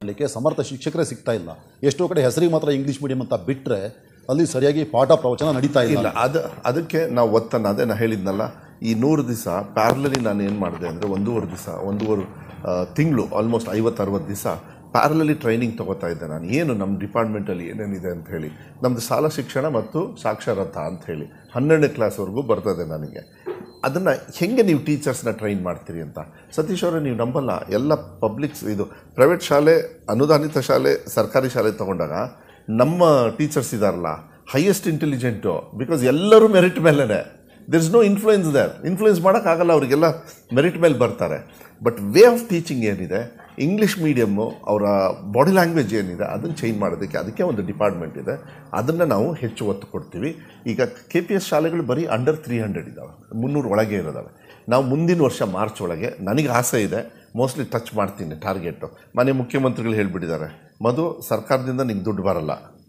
ಮಾಡಲಿಕ್ಕೆ ಸಮರ್ಥ ಶಿಕ್ಷಕರೇ ಸಿಗ್ತಾ ಇಲ್ಲ. ಎಷ್ಟೋ ಕಡೆ ಹೆಸರಿಗೆ ಮಾತ್ರ ಇಂಗ್ಲೀಷ್ ಮೀಡಿಯಂ ಅಂತ ಬಿಟ್ಟರೆ ಅಲ್ಲಿ ಸರಿಯಾಗಿ ಪಾಠ ಪ್ರವಚನ ನಡೀತಾ ಇಲ್ಲ. ಅದಕ್ಕೆ ನಾವು ಒತ್ತನ್ನು ಅದೇ ನಾನು ಹೇಳಿದ್ನಲ್ಲ, ಈ 100 ದಿವಸ ಪ್ಯಾರಲಲಿ ನಾನು ಏನು ಮಾಡಿದೆ ಅಂದರೆ ಒಂದೂವರೆ ತಿಂಗಳು ಆಲ್ಮೋಸ್ಟ್ 50-60 ದಿವಸ ಪ್ಯಾರಲಲಿ ಟ್ರೈನಿಂಗ್ ತೊಗೋತಾ ಇದ್ದೆ ನಾನು. ಏನು ನಮ್ಮ ಡಿಪಾರ್ಟ್ಮೆಂಟಲ್ಲಿ ಏನೇನಿದೆ ಅಂಥೇಳಿ, ನಮ್ಮದು ಶಾಲಾ ಶಿಕ್ಷಣ ಮತ್ತು ಸಾಕ್ಷರತಾ ಅಂಥೇಳಿ 12ನೇ ಕ್ಲಾಸ್ವರೆಗೂ ಬರ್ತದೆ ನನಗೆ. ಅದನ್ನು ಹೆಂಗೆ ನೀವು ಟೀಚರ್ಸ್ನ ಟ್ರೈನ್ ಮಾಡ್ತೀರಿ ಅಂತ. ಸತೀಶ್ ಅವರೇ, ನೀವು ನಂಬಲ್ಲ, ಎಲ್ಲ ಪಬ್ಲಿಕ್ಸ್ ಇದು ಪ್ರೈವೇಟ್ ಶಾಲೆ, ಅನುದಾನಿತ ಶಾಲೆ, ಸರ್ಕಾರಿ ಶಾಲೆ ತೊಗೊಂಡಾಗ ನಮ್ಮ ಟೀಚರ್ಸ್ ಇದಾರಲ್ಲ ಹೈಯೆಸ್ಟ್ ಇಂಟೆಲಿಜೆಂಟು, ಬಿಕಾಸ್ ಎಲ್ಲರೂ ಮೆರಿಟ್ ಮೇಲೇ. There is no influence there. Influence ಮಾಡೋಕ್ಕಾಗಲ್ಲ, ಅವರಿಗೆಲ್ಲ ಮೆರಿಟ್ ಮೇಲೆ ಬರ್ತಾರೆ. ಬಟ್ ವೇ ಆಫ್ ಟೀಚಿಂಗ್ ಏನಿದೆ, ಇಂಗ್ಲೀಷ್ ಮೀಡಿಯಮ್ಮು ಅವರ ಬಾಡಿ ಲ್ಯಾಂಗ್ವೇಜ್ ಏನಿದೆ ಅದನ್ನು ಚೇಂಜ್ ಮಾಡೋದಕ್ಕೆ ಅದಕ್ಕೆ ಒಂದು ಡಿಪಾರ್ಟ್ಮೆಂಟ್ ಇದೆ. ಅದನ್ನು ನಾವು ಹೆಚ್ಚು ಒತ್ತು ಕೊಡ್ತೀವಿ. ಈಗ KPS ಶಾಲೆಗಳು ಬರೀ ಅಂಡರ್ 300 ಇದ್ದಾವೆ, 300 ಒಳಗೆ ಇರೋದಾವೆ. ನಾವು ಮುಂದಿನ ವರ್ಷ ಮಾರ್ಚ್ ಒಳಗೆ, ನನಗೆ ಆಸೆ ಇದೆ, ಮೋಸ್ಟ್ಲಿ ಟಚ್ ಮಾಡ್ತೀನಿ ಟಾರ್ಗೆಟು. ಮನೆ ಮುಖ್ಯಮಂತ್ರಿಗಳು ಹೇಳಿಬಿಟ್ಟಿದ್ದಾರೆ, ಮಧು ಸರ್ಕಾರದಿಂದ ನಿಂಗೆ ದುಡ್ಡು ಬರಲ್ಲ,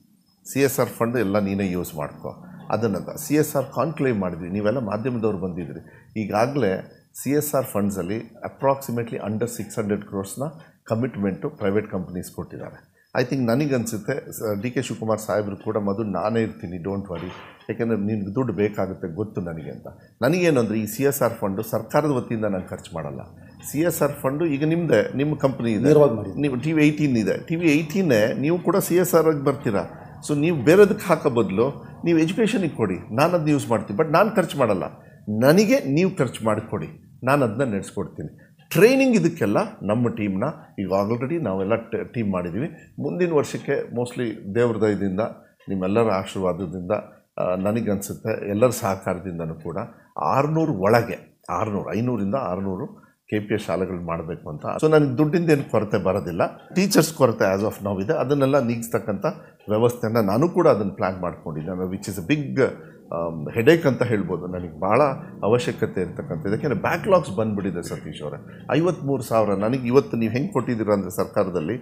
CSR ಫಂಡ್ ಎಲ್ಲ ನೀನೇ ಯೂಸ್ ಮಾಡ್ಕೊ. ಅದನ್ನು CSR ಕಾನ್ಕ್ಲೇವ್ ಮಾಡಿದ್ವಿ, ನೀವೆಲ್ಲ ಮಾಧ್ಯಮದವ್ರು ಬಂದಿದ್ರಿ. ಈಗಾಗಲೇ CSR ಫಂಡ್ಸಲ್ಲಿ approximately under 600 crores commitment private companies ಕೊಟ್ಟಿದ್ದಾರೆ. ಐ ಥಿಂಕ್ ನನಗನ್ಸುತ್ತೆ DK ಶಿವಕುಮಾರ್ ಸಾಹೇಬರು ಕೂಡ ಮಧು ನಾನೇ ಇರ್ತೀನಿ, ಡೋಂಟ್ ವರಿ, ಯಾಕೆಂದರೆ ನಿನ್ಗೆ ದುಡ್ಡು ಬೇಕಾಗುತ್ತೆ ಗೊತ್ತು ನನಗೆ ಅಂತ. ನನಗೇನು ಅಂದರೆ ಈ CSR ಫಂಡು ಸರ್ಕಾರದ ವತಿಯಿಂದ ನಾನು ಖರ್ಚು ಮಾಡಲ್ಲ. CSR ಫಂಡು ಈಗ ನಿಮ್ಮದೇ, ನಿಮ್ಮ ಕಂಪ್ನಿ ಇದೆ, ನೀವು TV18 ಇದೆ, TV18 ನೀವು ಕೂಡ CSR ಆಗಿ ಬರ್ತೀರಾ. ಸೊ ನೀವು ಬೇರೆದಕ್ಕೆ ಹಾಕೋ ಬದಲು ನೀವು ಎಜುಕೇಷನಿಗೆ ಕೊಡಿ, ನಾನು ಅದನ್ನ ಯೂಸ್ ಮಾಡ್ತೀನಿ. ಬಟ್ ನಾನು ಖರ್ಚು ಮಾಡಲ್ಲ, ನನಗೆ ನೀವು ಖರ್ಚು ಮಾಡಿಕೊಡಿ, ನಾನು ಅದನ್ನ ನಡೆಸ್ಕೊಡ್ತೀನಿ. ಟ್ರೈನಿಂಗ್ ಇದಕ್ಕೆಲ್ಲ ನಮ್ಮ ಟೀಮ್ನ ಈಗ ಆಲ್ರೆಡಿ ನಾವೆಲ್ಲ ಟೀಮ್ ಮಾಡಿದ್ದೀವಿ. ಮುಂದಿನ ವರ್ಷಕ್ಕೆ ಮೋಸ್ಟ್ಲಿ ದೇವ್ರ ದಯದಿಂದ, ನಿಮ್ಮೆಲ್ಲರ ಆಶೀರ್ವಾದದಿಂದ, ನನಗನ್ಸುತ್ತೆ ಎಲ್ಲರ ಸಹಕಾರದಿಂದನೂ ಕೂಡ 600 ಒಳಗೆ 500ರಿಂದ 600 KPS ಶಾಲೆಗಳು ಮಾಡಬೇಕು ಅಂತ. ಸೊ ನನಗೆ ದುಡ್ಡಿಂದ ಏನು ಕೊರತೆ ಬರೋದಿಲ್ಲ. ಟೀಚರ್ಸ್ ಕೊರತೆ ಆ್ಯಸ್ ಆಫ್ ನಾವು ಇದೆ, ಅದನ್ನೆಲ್ಲ ನೀಗಿಸ್ತಕ್ಕಂಥ ವ್ಯವಸ್ಥೆಯನ್ನು ನಾನು ಕೂಡ ಅದನ್ನು ಪ್ಲ್ಯಾನ್ ಮಾಡ್ಕೊಂಡಿದ್ದೆ. Which is a big headache ಅಂತ ಹೇಳ್ಬೋದು. ನನಗೆ ಭಾಳ ಅವಶ್ಯಕತೆ ಇರ್ತಕ್ಕಂಥದ್ದು, ಯಾಕೆಂದರೆ ಬ್ಯಾಕ್ಲಾಗ್ಸ್ ಬಂದುಬಿಟ್ಟಿದೆ ಸತೀಶ್ ಅವರೇ. 53,000 ನನಗೆ ಇವತ್ತು ನೀವು ಹೆಂಗೆ ಕೊಟ್ಟಿದ್ದೀರ ಅಂದರೆ ಸರ್ಕಾರದಲ್ಲಿ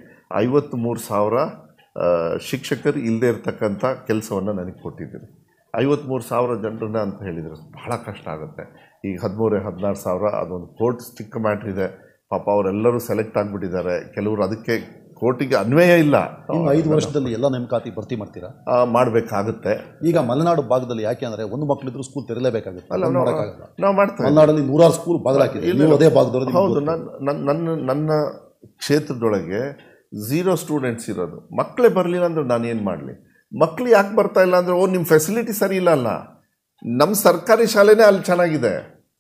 53,000 ಶಿಕ್ಷಕರು ಇಲ್ಲದೆ ಇರ್ತಕ್ಕಂಥ ಕೆಲಸವನ್ನು ನನಗೆ ಕೊಟ್ಟಿದ್ದೀರಿ. 53,000 ಜನರನ್ನ ಅಂತ ಹೇಳಿದರೆ ಭಾಳ ಕಷ್ಟ ಆಗುತ್ತೆ. ಈಗ 13,000-14,000 ಅದೊಂದು ಕೋರ್ಟ್ ಸ್ಟಿಕ್ ಮ್ಯಾಟ್ರ್ ಇದೆ. ಪಾಪ ಅವರೆಲ್ಲರೂ ಸೆಲೆಕ್ಟ್ ಆಗಿಬಿಟ್ಟಿದ್ದಾರೆ. ಕೆಲವರು ಅದಕ್ಕೆ ಕೋರ್ಟಿಗೆ ಅನ್ವಯ ಇಲ್ಲ. ಇನ್ನು 5 ವರ್ಷದಲ್ಲಿ ಎಲ್ಲ ನೇಮಕಾತಿ ಭರ್ತಿ ಮಾಡ್ತೀರಾ? ಮಾಡಬೇಕಾಗುತ್ತೆ. ಈಗ ಮಲೆನಾಡು ಭಾಗದಲ್ಲಿ ಯಾಕೆ ಅಂದರೆ ಒಂದು ಮಕ್ಕಳಿದ್ರು ಸ್ಕೂಲ್ ತೆರಲೇಬೇಕಾಗುತ್ತೆ. ಅಲ್ಲ, ನಾವು ಮಾಡ್ತೇವೆ. ಮಲೆನಾಡಲ್ಲಿ 100 ಸ್ಕೂಲ್ ಬಾಗಿಲಾಕಿದೆ, ಅದೇ ಭಾಗದವ್ರು. ಹೌದು, ನನ್ನ ಕ್ಷೇತ್ರದೊಳಗೆ 0 ಸ್ಟೂಡೆಂಟ್ಸ್ ಇರೋದು. ಮಕ್ಕಳೇ ಬರಲಿಲ್ಲ ಅಂದ್ರೆ ನಾನು ಏನು ಮಾಡಲಿ? ಮಕ್ಕಳು ಯಾಕೆ ಬರ್ತಾ ಇಲ್ಲ ಅಂದರೆ, ನಿಮ್ಮ ಫೆಸಿಲಿಟಿ ಸರಿ ಇಲ್ಲ ಅಲ್ಲ. ನಮ್ಮ ಸರ್ಕಾರಿ ಶಾಲೆನೇ ಅಲ್ಲಿ ಚೆನ್ನಾಗಿದೆ.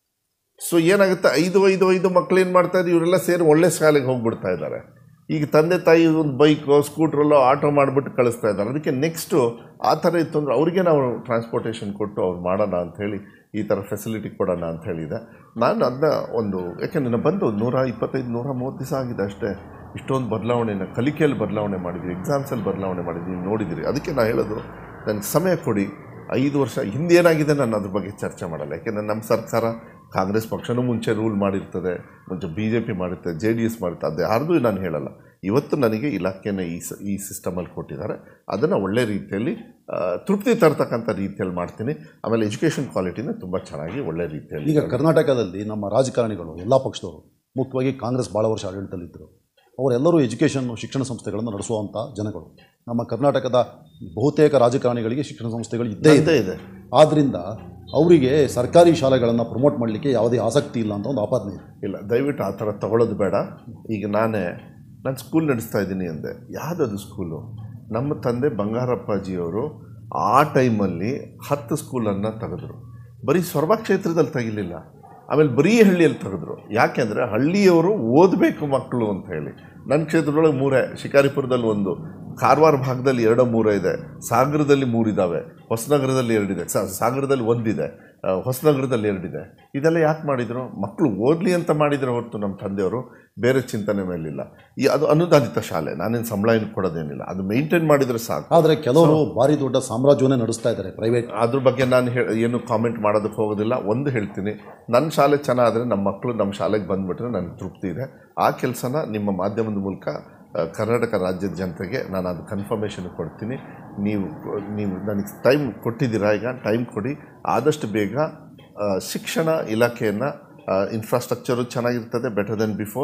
ಸೊ ಏನಾಗುತ್ತೆ, 5 ಮಕ್ಕಳು ಏನು ಮಾಡ್ತಾಯಿದ್ರು, ಇವರೆಲ್ಲ ಸೇರಿ ಒಳ್ಳೆ ಶಾಲೆಗೆ ಹೋಗ್ಬಿಡ್ತಾ ಇದ್ದಾರೆ. ಈಗ ತಂದೆ ತಾಯಿ ಒಂದು ಬೈಕೋ ಸ್ಕೂಟ್ರಲ್ಲೋ ಆಟೋ ಮಾಡಿಬಿಟ್ಟು ಕಳಿಸ್ತಾ ಇದ್ದಾರೆ. ಅದಕ್ಕೆ ನೆಕ್ಸ್ಟು ಆ ಥರ ಇತ್ತು ಅಂದರೆ ಅವ್ರಿಗೆ ನಾವು ಟ್ರಾನ್ಸ್ಪೋರ್ಟೇಷನ್ ಕೊಟ್ಟು ಅವ್ರು ಮಾಡೋಣ ಅಂಥೇಳಿ, ಈ ಥರ ಫೆಸಿಲಿಟಿ ಕೊಡೋಣ ಅಂತ ಹೇಳಿದೆ. ನಾನು ಅದನ್ನ ಯಾಕೆಂದರೆ ಬಂದು 125-130 ದಿವಸ ಆಗಿದೆ ಅಷ್ಟೇ. ಇಷ್ಟೊಂದು ಬದಲಾವಣೆನ ಕಲಿಕೆಯಲ್ಲಿ ಬದಲಾವಣೆ ಮಾಡಿದ್ವಿ, ಎಕ್ಸಾಮ್ಸಲ್ಲಿ ಬದಲಾವಣೆ ಮಾಡಿದ್ವಿ, ನೋಡಿದಿರಿ. ಅದಕ್ಕೆ ನಾನು ಹೇಳೋದು, ನನಗೆ ಸಮಯ ಕೊಡಿ. 5 ವರ್ಷ ಹಿಂದೆ ಏನಾಗಿದೆ ನಾನು ಅದ್ರ ಬಗ್ಗೆ ಚರ್ಚೆ ಮಾಡಲ್ಲ. ಯಾಕೆಂದರೆ ನಮ್ಮ ಸರ್ಕಾರ, ಕಾಂಗ್ರೆಸ್ ಪಕ್ಷನೂ ಮುಂಚೆ ರೂಲ್ ಮಾಡಿರ್ತದೆ, ಮುಂಚೆ BJP ಮಾಡಿರ್ತದೆ, JDS ಮಾಡಿರ್ತದೆ, ಅದು ಯಾರ್ದು ನಾನು ಹೇಳಲ್ಲ. ಇವತ್ತು ನನಗೆ ಇಲಾಖೆನ ಈ ಸಿಸ್ಟಮಲ್ಲಿ ಕೊಟ್ಟಿದ್ದಾರೆ. ಅದನ್ನು ಒಳ್ಳೆ ರೀತಿಯಲ್ಲಿ ತೃಪ್ತಿ ತರ್ತಕ್ಕಂಥ ರೀತಿಯಲ್ಲಿ ಮಾಡ್ತೀನಿ. ಆಮೇಲೆ ಎಜುಕೇಷನ್ ಕ್ವಾಲಿಟಿನ ತುಂಬ ಚೆನ್ನಾಗಿ ಒಳ್ಳೆ ರೀತಿಯಲ್ಲಿ. ಈಗ ಕರ್ನಾಟಕದಲ್ಲಿ ನಮ್ಮ ರಾಜಕಾರಣಿಗಳು ಎಲ್ಲ ಪಕ್ಷದವರು, ಮುಖ್ಯವಾಗಿ ಕಾಂಗ್ರೆಸ್ ಭಾಳ ವರ್ಷ ಆಡಳಿತದಲ್ಲಿದ್ದರು, ಅವರೆಲ್ಲರೂ ಶಿಕ್ಷಣ ಸಂಸ್ಥೆಗಳನ್ನು ನಡೆಸುವಂಥ ಜನಗಳು. ನಮ್ಮ ಕರ್ನಾಟಕದ ಬಹುತೇಕ ರಾಜಕಾರಣಿಗಳಿಗೆ ಶಿಕ್ಷಣ ಸಂಸ್ಥೆಗಳು ಇದ್ದೇ ಇದೆ. ಆದ್ದರಿಂದ ಅವರಿಗೆ ಸರ್ಕಾರಿ ಶಾಲೆಗಳನ್ನು ಪ್ರಮೋಟ್ ಮಾಡಲಿಕ್ಕೆ ಯಾವುದೇ ಆಸಕ್ತಿ ಇಲ್ಲ ಅಂತ ಒಂದು ಆಪಾದನೆ ಇಲ್ಲ. ದಯವಿಟ್ಟು ಆ ಥರ ತಗೊಳ್ಳೋದು ಬೇಡ. ಈಗ ನಾನು ಸ್ಕೂಲ್ ನಡೆಸ್ತಾ ಇದ್ದೀನಿ ಅಂದೆ. ಯಾವುದದು ಸ್ಕೂಲು? ನಮ್ಮ ತಂದೆ ಬಂಗಾರಪ್ಪಾಜಿಯವರು ಆ ಟೈಮಲ್ಲಿ 10 ಸ್ಕೂಲನ್ನು ತೆಗೆದ್ರು. ಬರೀ ಸೊರಬ ಕ್ಷೇತ್ರದಲ್ಲಿ ತೆಗಿಲಿಲ್ಲ, ಆಮೇಲೆ ಬರೀ ಹಳ್ಳಿಯಲ್ಲಿ ತೆಗೆದ್ರು. ಯಾಕೆಂದರೆ ಹಳ್ಳಿಯವರು ಓದಬೇಕು ಮಕ್ಕಳು ಅಂತ ಹೇಳಿ. ನನ್ನ ಕ್ಷೇತ್ರದೊಳಗೆ 3, ಶಿಕಾರಿಪುರದಲ್ಲಿ 1, ಕಾರವಾರ ಭಾಗದಲ್ಲಿ 2-3 ಇದೆ, ಸಾಗರದಲ್ಲಿ 3 ಇದ್ದಾವೆ, ಹೊಸನಗರದಲ್ಲಿ 2 ಇದೆ, ಸಾಗರದಲ್ಲಿ 1 ಇದೆ, ಹೊಸನಗರದಲ್ಲಿ 2 ಇದೆ. ಇದೆಲ್ಲ ಯಾಕೆ ಮಾಡಿದರು? ಮಕ್ಕಳು ಓದಲಿ ಅಂತ ಮಾಡಿದರೆ ಹೊರತು ನಮ್ಮ ತಂದೆಯವರು ಬೇರೆ ಚಿಂತನೆ ಮೇಲಿಲ್ಲ. ಅದು ಅನುದಾನಿತ ಶಾಲೆ, ನಾನೇನು ಸಂಬಳ ಏನು ಕೊಡೋದೇನಿಲ್ಲ, ಅದು ಮೇಂಟೈನ್ ಮಾಡಿದರೆ ಸಾಕು. ಆದರೆ ಕೆಲವರು ಭಾರಿ ದೊಡ್ಡ ಸಾಮ್ರಾಜ್ಯವನ್ನೇ ನಡೆಸ್ತಾ ಇದ್ದಾರೆ ಪ್ರೈವೇಟ್. ಅದ್ರ ಬಗ್ಗೆ ನಾನು ಏನು ಕಾಮೆಂಟ್ ಮಾಡೋದಕ್ಕೆ ಹೋಗೋದಿಲ್ಲ. ಒಂದು ಹೇಳ್ತೀನಿ, ನನ್ನ ಶಾಲೆ ಚೆನ್ನಾದರೆ ನಮ್ಮ ಮಕ್ಕಳು ನಮ್ಮ ಶಾಲೆಗೆ ಬಂದುಬಿಟ್ರೆ ನನಗೆ ತೃಪ್ತಿ ಇದೆ. ಆ ಕೆಲಸನ ನಿಮ್ಮ ಮಾಧ್ಯಮದ ಮೂಲಕ ಕರ್ನಾಟಕ ರಾಜ್ಯದ ಜನತೆಗೆ ನಾನು ಅದು ಕನ್ಫರ್ಮೇಷನ್ ಕೊಡ್ತೀನಿ. ನೀವು ನನಗೆ ಟೈಮ್ ಕೊಟ್ಟಿದ್ದೀರಾ, ಈಗ ಟೈಮ್ ಕೊಡಿ. ಆದಷ್ಟು ಬೇಗ ಶಿಕ್ಷಣ ಇಲಾಖೆಯನ್ನು ಇನ್ಫ್ರಾಸ್ಟ್ರಕ್ಚರು ಚೆನ್ನಾಗಿರ್ತದೆ, better than before.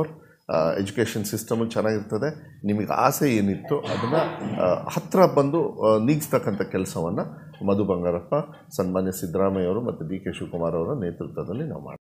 Education system ಚೆನ್ನಾಗಿರ್ತದೆ. ನಿಮಗೆ ಆಸೆ ಏನಿತ್ತು ಅದನ್ನು ಹತ್ತಿರ ಬಂದು ನೀಗಿಸ್ತಕ್ಕಂಥ ಕೆಲಸವನ್ನು ಮಧು ಬಂಗಾರಪ್ಪ, ಸನ್ಮಾನ್ಯ ಸಿದ್ದರಾಮಯ್ಯ ಅವರು ಮತ್ತು ಡಿ ಕೆ ಶಿವಕುಮಾರ್ ಅವರ ನೇತೃತ್ವದಲ್ಲಿ ನಾವು ಮಾಡ್ತೀವಿ.